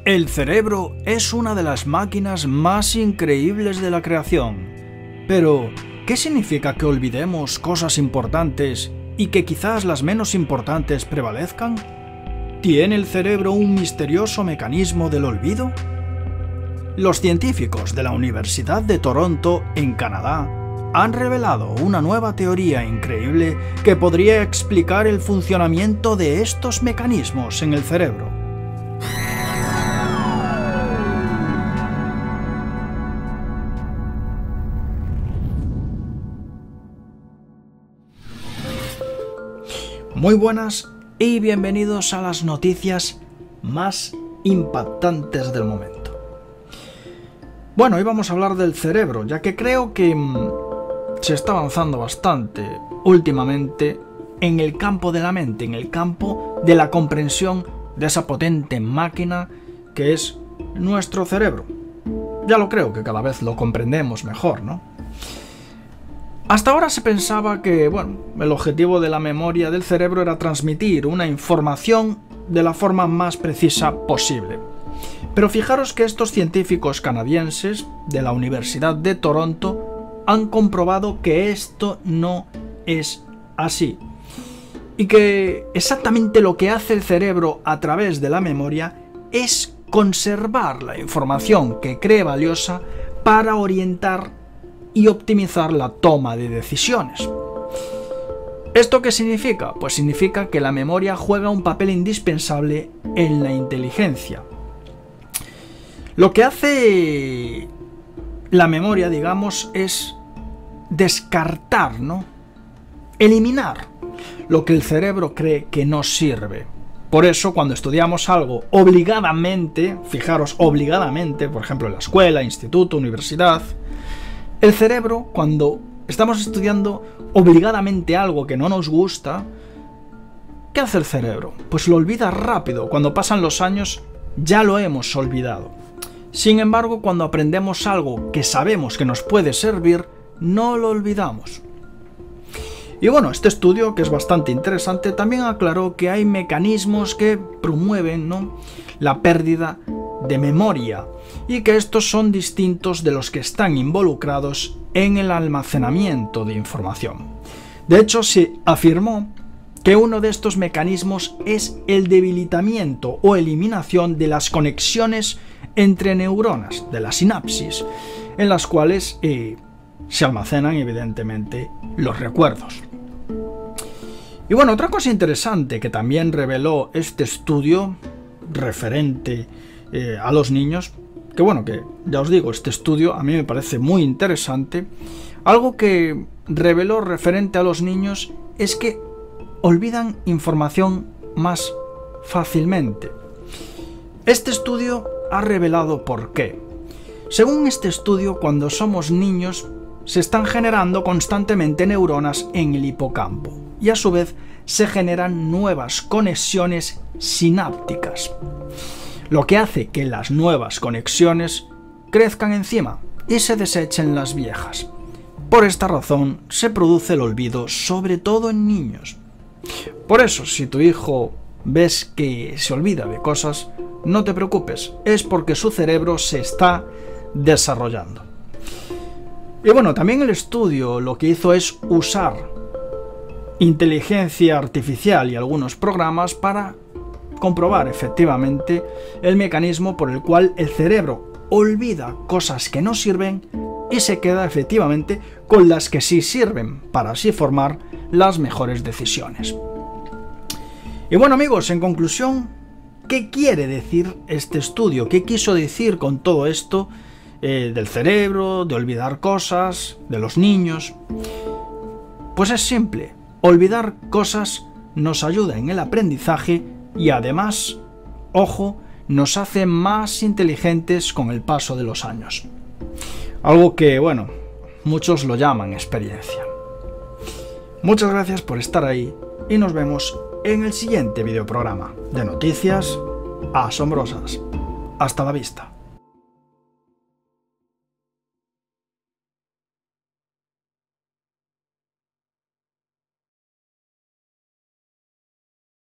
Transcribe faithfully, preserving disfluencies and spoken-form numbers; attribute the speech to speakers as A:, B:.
A: El cerebro es una de las máquinas más increíbles de la creación. Pero, ¿qué significa que olvidemos cosas importantes y que quizás las menos importantes prevalezcan? ¿Tiene el cerebro un misterioso mecanismo del olvido? Los científicos de la Universidad de Toronto, en Canadá, han revelado una nueva teoría increíble que podría explicar el funcionamiento de estos mecanismos en el cerebro. Muy buenas y bienvenidos a las noticias más impactantes del momento. Bueno, hoy vamos a hablar del cerebro, ya que creo que mmm, se está avanzando bastante últimamente en el campo de la mente, en el campo de la comprensión de esa potente máquina que es nuestro cerebro. Ya lo creo que cada vez lo comprendemos mejor, ¿no? Hasta ahora se pensaba que, bueno, el objetivo de la memoria del cerebro era transmitir una información de la forma más precisa posible. Pero fijaros que estos científicos canadienses de la Universidad de Toronto han comprobado que esto no es así. Y que exactamente lo que hace el cerebro a través de la memoria es conservar la información que cree valiosa para orientar y optimizar la toma de decisiones. ¿Esto qué significa? Pues significa que la memoria juega un papel indispensable en la inteligencia. Lo que hace la memoria, digamos, es descartar, ¿no? Eliminar lo que el cerebro cree que no sirve. Por eso, cuando estudiamos algo obligadamente, fijaros, obligadamente, por ejemplo en la escuela, instituto, universidad, el cerebro, cuando estamos estudiando obligadamente algo que no nos gusta, ¿qué hace el cerebro? Pues lo olvida rápido. Cuando pasan los años, ya lo hemos olvidado. Sin embargo, cuando aprendemos algo que sabemos que nos puede servir, no lo olvidamos. Y bueno, este estudio, que es bastante interesante, también aclaró que hay mecanismos que promueven, ¿no?, la pérdida de memoria, y que estos son distintos de los que están involucrados en el almacenamiento de información. De hecho, se afirmó que uno de estos mecanismos es el debilitamiento o eliminación de las conexiones entre neuronas, de la sinapsis, en las cuales eh, se almacenan evidentemente los recuerdos. Y bueno, otra cosa interesante que también reveló este estudio referente eh, a los niños, que bueno, que ya os digo, este estudio a mí me parece muy interesante. Algo que reveló referente a los niños es que olvidan información más fácilmente. Este estudio ha revelado por qué. Según este estudio, cuando somos niños, se están generando constantemente neuronas en el hipocampo y a su vez se generan nuevas conexiones sinápticas, lo que hace que las nuevas conexiones crezcan encima y se desechen las viejas. Por esta razón se produce el olvido, sobre todo en niños. Por eso, si tu hijo ves que se olvida de cosas, no te preocupes, es porque su cerebro se está desarrollando. Y bueno, también el estudio lo que hizo es usar inteligencia artificial y algunos programas para comprobar efectivamente el mecanismo por el cual el cerebro olvida cosas que no sirven y se queda efectivamente con las que sí sirven, para así formar las mejores decisiones. Y bueno, amigos, en conclusión, ¿qué quiere decir este estudio? ¿Qué quiso decir con todo esto eh, del cerebro, de olvidar cosas, de los niños? Pues es simple. Olvidar cosas nos ayuda en el aprendizaje y además, ojo, nos hace más inteligentes con el paso de los años. Algo que, bueno, muchos lo llaman experiencia. Muchas gracias por estar ahí y nos vemos en el siguiente videoprograma de noticias asombrosas. Hasta la vista.